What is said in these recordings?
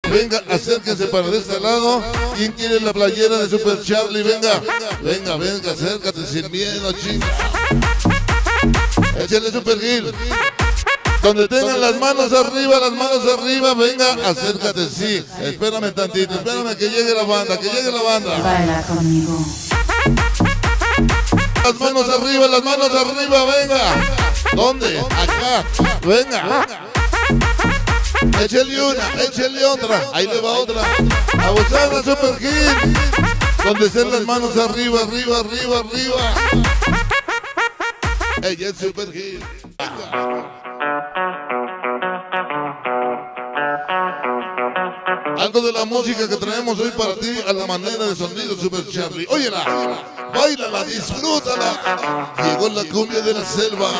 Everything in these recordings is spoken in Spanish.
Venga, acérquense para este lado. ¿Quién quiere la playera de Super Charlie? Venga, venga, venga, acércate sin miedo, chinga. Échale Super Gil. Donde tengan las manos arriba, venga, acércate, sí. Espérame tantito, espérame que llegue la banda, Baila conmigo. Las manos arriba, venga. ¿Dónde? Acá, venga. Échale una, échale otra. Ahí le va otra. Abusada Super Gil. Donde estén las manos arriba. Ella es Super Gil. Algo de la música que traemos hoy para ti a la manera de sonido Super Charlie. Óyela, báilala, disfrútala. Llegó la cumbia de la selva.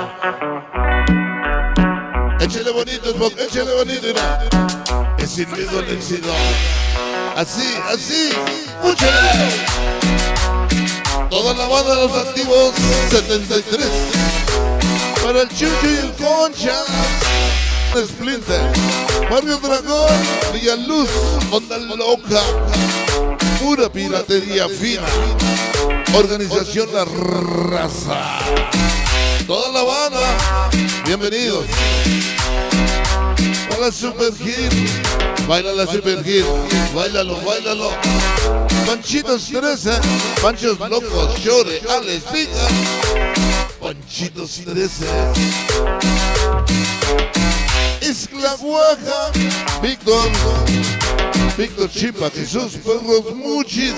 Échale bonito, Spock, échale bonito, mira. Es sin miedo al éxito. Así, escúchale. Toda la banda de los activos 73. Para el Chucho y el Concha. Splinter, Barrio Dragón, Villaluz, Onda Loca, pura piratería fina. Organización La Raza. Toda la banda, bienvenidos. Para Super Gil, baila la Super Gil, bailalo. Panchitos 13, Panchos Locos, Chore, Alex Pica, Panchitos 13. Isla Guaja, Víctor Chipa, Jesús Perros Muchis.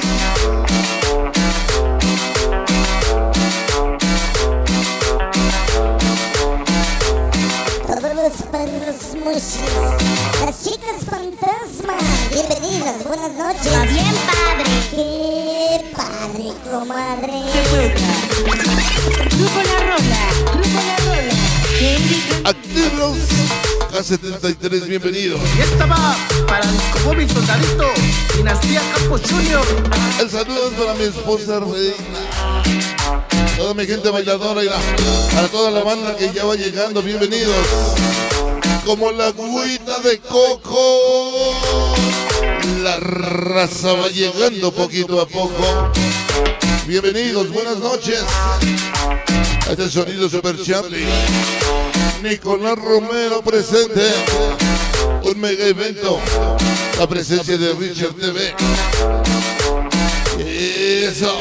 Todos los perros Muchis, las chicas fantasma, bienvenidas, buenas noches. Va bien padre. Qué padre, comadre. Grupo La Rola. Activos K73, bienvenido. Y esta va para el Móvil Soldadito, Dinastía Campos Junior. El saludo es para mi esposa Reina. Toda mi gente bailadora y para toda la banda que ya va llegando, bienvenidos. Como la agüita de coco, la raza va llegando poquito a poco. Bienvenidos, buenas noches. Este es sonido Super Charlie. Nicolás Romero presente. Un mega evento. La presencia de Richard TV. Eso.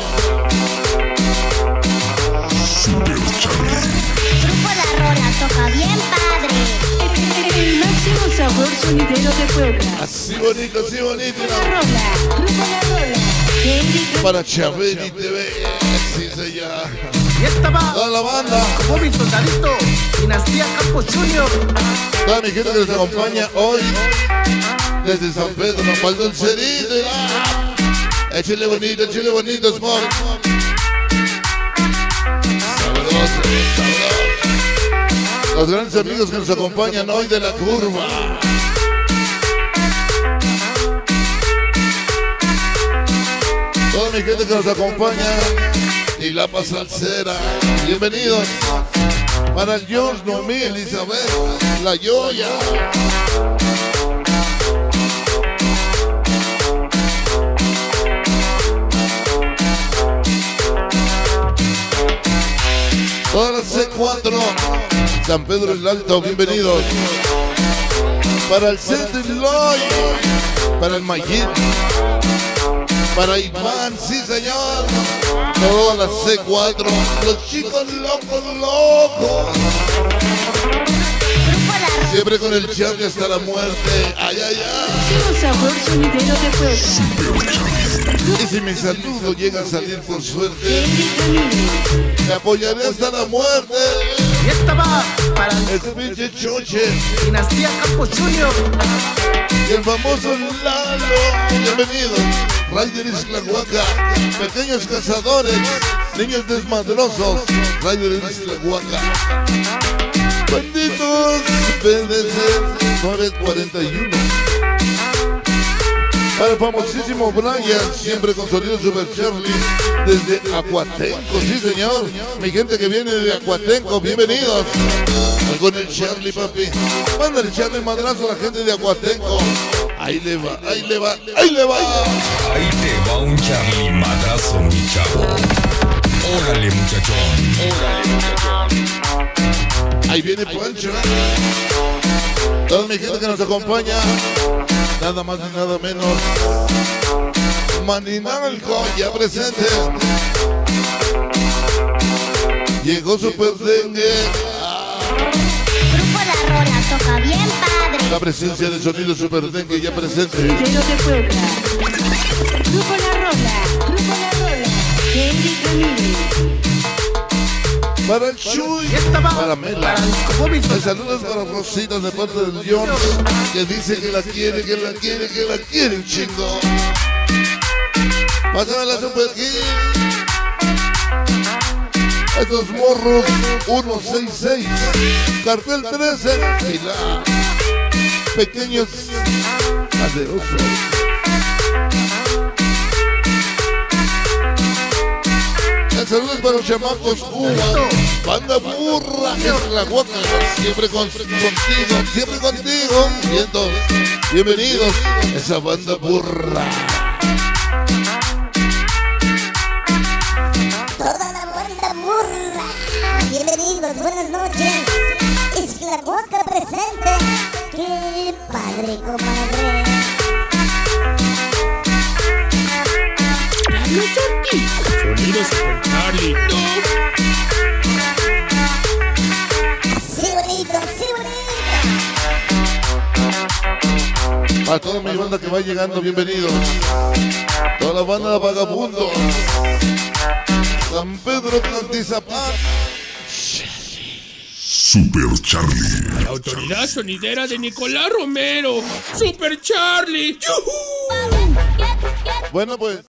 Grupo La Rola toca bien padre. El máximo sabor sonidero de Puebla. Así bonito, así bonito. Grupo La Rola. Para Chabeli TV. Sí, señor. Y esta va Toda la banda. Móvil Soldadito, Dinastía Campos Junior. Toda mi gente que nos acompaña hoy desde San Pedro, Palo del Cerrito. Échale bonito, Small. Sabroso. Los grandes amigos que nos acompañan hoy de la curva. Toda mi gente que nos acompaña y la Salsera, bienvenidos. Para el George, Noemí, Elizabeth, la Yoya. Toda la C4, San Pedro el Alto, bienvenidos. Para el Center Loy, para el Mayín, para Iván, sí señor. Toda la C4, los chicos locos. Siempre con el Charlie hasta la muerte. Ay. Máximo sabor sonidero de Puebla. Y si mi saludo llega a salir por suerte, me apoyaré hasta la muerte. Y esta va para Ese pinche choche Dinastía Campos Junior. y el famoso Lalo. Bienvenido. Riders Tlahuaca, pequeños cazadores, niños desmadrosos. Riders Tlahuaca. Benditos PDC 941. Para el famosísimo Brian, siempre con sonido Super Charlie, desde Acuatenco, sí señor. Mi gente que viene de Acuatenco, bienvenidos. con el Charlie, papi. Mándale Charlie madrazo a la gente de Aguatenco. Ahí le va, ahí le va, ahí le va. Ahí te va un Charlie madrazo, mi chavo. Órale, muchachón. Órale, muchachón. Ahí viene Pancho. Toda mi gente que nos acompaña. Nada más ni nada menos. Maninalco, ya presente. Llegó Super Dengue. Grupo La Rola toca bien padre. La presencia del sonido Super Dengue ya presente. Sonidero de Puebla. Grupo La Rola. Grupo La Rola. Henry Ramírez. Para el Chuy, para Mela. Saludos para Rosita de parte del John, que dice que la quiere, que la quiere, que la quiere un chingo. Pásame la Super King. Estos morros 166, cartel 13, fila. Pequeños caderosos. Saludos para los chamacos Cuba, banda burra, es la guaca, siempre contigo, siempre contigo, vientos, bienvenidos, esa banda burra. Toda la banda burra. Bienvenidos, buenas noches. Es la guaca presente. Qué padre, comadre. Sonido Super Charlie. Sí, bonito, sí, bonito. A toda mi banda que va llegando, bienvenidos. Toda la banda de Vagabundos. San Pedro Tlantizapán. Super Charlie. La autoridad sonidera de Nicolás Romero. Super Charlie. ¡Yujú! Bueno, pues.